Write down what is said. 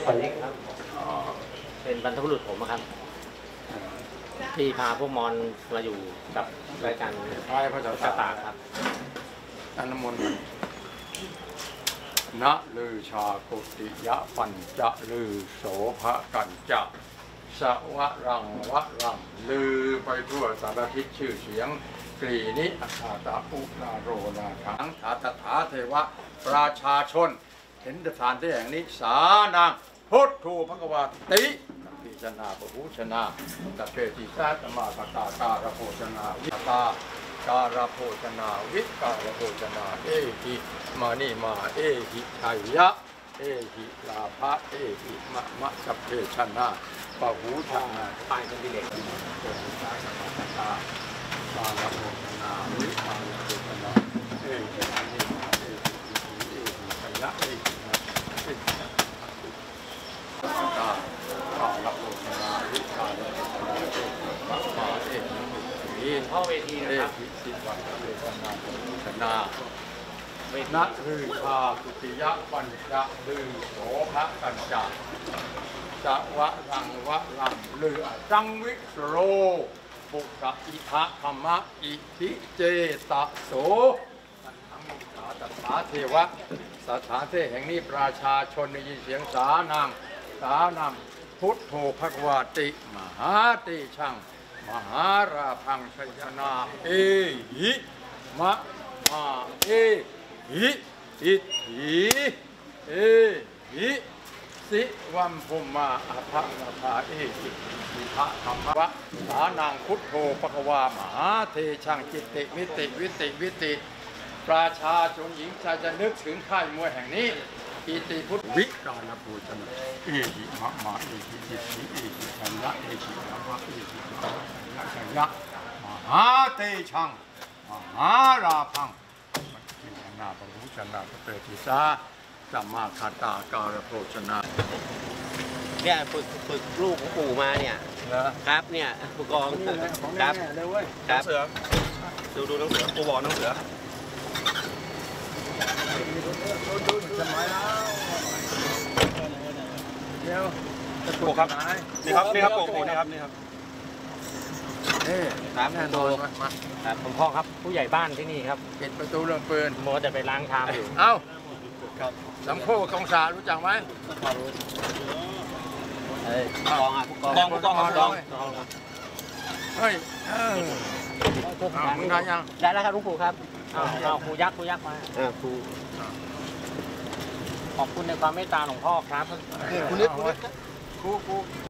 คนเล็กครับเป็นบรรพบุรุษผมครับที่พาพวกมอญมาอยู่กับรายการพระเจ้าตากครับอันนมนนะลือชากุติยะปัญจะลือโสภกันจะสวะรังวะรังลือไปทั่วสารทิศชื่อเสียงกรีนิอัฏฐาตาอุนาโรนาถังถาตถาเทวะประชาชนเห็นสถานที่แห่งนี้สานางพุทโธภควาติพิจนาปหูชนะตะเกติสัตมาตตาการโภชนาวิตาการโภชนาวิการโภชนาเอหิมานี่มาเอหิชัยยะเอหิลาภะเอหิมะสัพเพชนะปหูชาปายเป็นดิเลกการโภชนาวิการโภชนาเอหิมานี่มาเอหิชัยยะเอหิรับโภชนาวิการโภชนาเอหิปะปะเอหิพ่อเวทีนะครับเอหิสิวัตเวทนาโภชนานะลือชากุติยะปัญจะลือโสภกันจะสวะรังวะรังลือจังวิสโรปุกะอิทะธรรมะอิทิเจตโสทั้งมุขะตถาเทวะสถานที่แห่งนี้ประชาชนได้ยินเสียงสานางพุทโธภควาติมหาติชังมหาราพังชัยนาเอหิมะมาเอหิอิถิเอหิสิวัมพุมาอภะนาภาเอหิอิทะธรรมะสานางพุทโธภความหาเทชังจิตติมิติวิติประชาชนหญิงชายจะนึกถึงค่ายมวยแห่งนี้อิติพุทธวิการณภูชนะเอหิมะมาเอหิอิถิเอหิชัญญะเอหิมะมาเอหิชัญญะมหาเตชังมหาราพังมินาปรุชนะเปติสาสัมมาคาตาการโภชนาเนี่ยฝึกลูกของปู่มาเนี่ยครับเนี่ยผู้กองครับครับเสือดูน้องเสือปู่บอกน้องเสือดูสมัยแล้วเดี๋ยวปู่ครับนี่ครับปู่นี่ครับครับโดนครับผมพ่อครับผู้ใหญ่บ้านที่นี่ครับปิดประตูเรื่องปืนโมแต่ไปล้างชามอยู่เอ้าสัมโพกองศารู้จักไหมกองอ่ะผู้กองเฮ้ยมึงได้ยังได้แล้วครับลุงปู่ครับครูยักษ์มาครูขอบคุณในความเมตตาหลวงพ่อครับครู